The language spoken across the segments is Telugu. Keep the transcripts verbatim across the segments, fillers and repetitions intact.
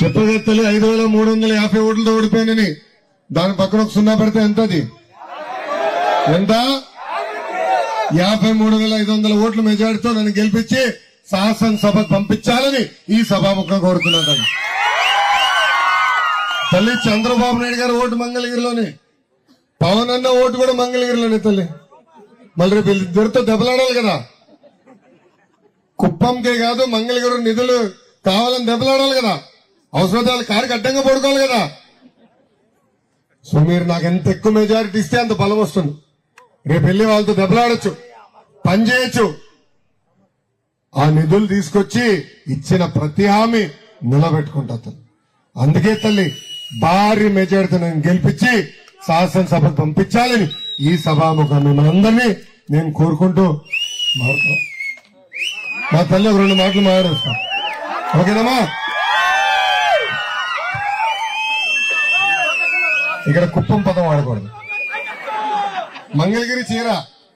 చెప్పగత్తలు ఐదు వేల మూడు వందల యాభై ఓట్లతో ఓడిపోయానని దాని పక్కన ఒక సున్నా పెడితే ఎంతది ఎంత యాభై మూడు వేల ఐదు వందల ఓట్ల మెజార్టీతో నన్ను గెలిపించి శాసనసభకు పంపించాలని ఈ సభాముఖంగా కోరుతున్నాను. తల్లి చంద్రబాబు నాయుడు గారి ఓటు మంగళగిరిలోనే, పవన్ అన్న ఓటు కూడా మంగళగిరిలోనే. తల్లి మళ్ళీ రేపు ఇద్దరితో దెబ్బలాడాలి కదా. కుప్పంకే కాదు మంగళగిరి నిధులు కావాలని దెబ్బలాడాలి కదా. అవసరమైతే వాళ్ళ కారుకి అడ్డంగా పడుకోవాలి కదా. సో మీరు నాకు ఎంత ఎక్కువ మెజారిటీ ఇస్తే అంత బలం వస్తుంది. రేపు వెళ్ళి వాళ్ళతో దెబ్బలాడచ్చు, పని చేయొచ్చు. ఆ నిధులు తీసుకొచ్చి ఇచ్చిన ప్రతి హామీ నిలబెట్టుకుంటా. అందుకే తల్లి భారీ మెజారిటీతో నేను గెలిపించి శాసనసభకు పంపించాలని ఈ సభాముఖం మిమ్మల్ని నేను కోరుకుంటూ మా తల్లి ఒక రెండు మాటలు మాట్లాడేస్తా. ఓకేనమ్మా? ఇక్కడ కుప్పం పదం వాడకూడదు. మంగళగిరి చీర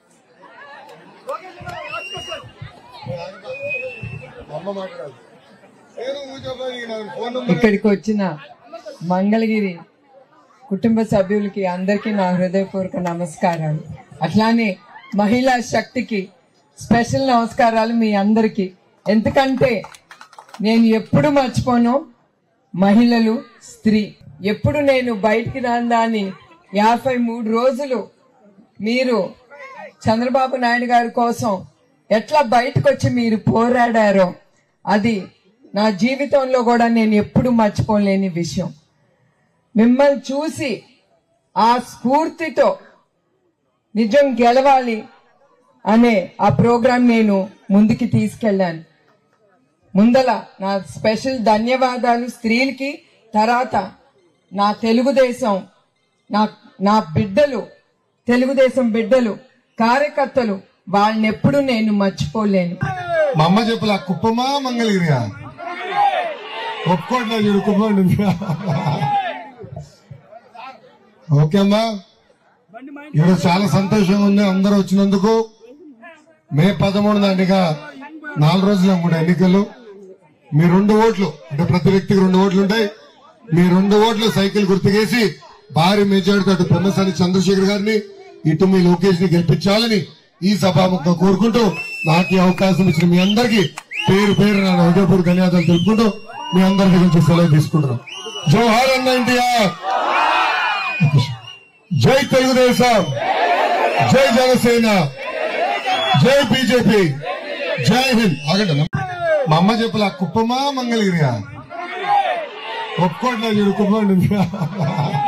ఇక్కడికి వచ్చిన మంగళగిరి కుటుంబ సభ్యులకి అందరికీ నా హృదయపూర్వక నమస్కారాలు. అట్లానే మహిళా శక్తికి స్పెషల్ నమస్కారాలు మీ అందరికీ. ఎందుకంటే నేను ఎప్పుడు మర్చిపోను మహిళలు, స్త్రీ. ఎప్పుడు నేను బయటికి రాని యాభై మూడు రోజులు మీరు చంద్రబాబు నాయుడు గారి కోసం ఎట్లా బయటకు వచ్చి మీరు పోరాడారో అది నా జీవితంలో కూడా నేను ఎప్పుడు మర్చిపోలేని విషయం. మిమ్మల్ని చూసి ఆ స్ఫూర్తితో నిజం గెలవాలి అనే ఆ ప్రోగ్రాం నేను ముందుకి తీసుకెళ్లాను. ముందల నా స్పెషల్ ధన్యవాదాలు స్త్రీలకి. తర్వాత నా తెలుగుదేశం నా నా బిడ్డలు, తెలుగుదేశం బిడ్డలు, కార్యకర్తలు, వాళ్ళని ఎప్పుడు నేను మర్చిపోలేను. మా అమ్మ చెప్పులా కుప్పమా మంగళగిరియా ఒప్పుకోట్లా చూడు కుప్పండి. ఓకే అమ్మా, ఈరోజు చాలా సంతోషంగా ఉంది అందరూ వచ్చినందుకు. మే పదమూడు నాటిగా నాలుగు రోజులు కూడా ఎన్నికలు. మీ రెండు ఓట్లు అంటే ప్రతి వ్యక్తికి రెండు ఓట్లు ఉంటాయి. మీ రెండు ఓట్లు సైకిల్ గుర్తుకేసి భారీ మెజార్టీతో అటు పెమ్మసాని చంద్రశేఖర్ గారిని ఇటు మీ లోకేష్ ని గెలిపించాలని ఈ సభాముఖంగా కోరుకుంటూ నాకు అవకాశం ఇచ్చిన మీ అందరికీ పేరు పేరు నా హృదయపూర్వక ధన్యవాదాలు తెలుపుకుంటూ మీ అందరి గురించి సెలవు తీసుకుంటున్నాం. జోహార్ అన్న ఎన్టీఆర్, జై తెలుగుదేశం, జై జనసేన, జై బీజేపీ, జై హింద్. ఆగండి, మా అమ్మ చెప్పులా కుప్పమా మంగళగిరియా ఒప్పుకోట్లా చూడు కుప్పండి.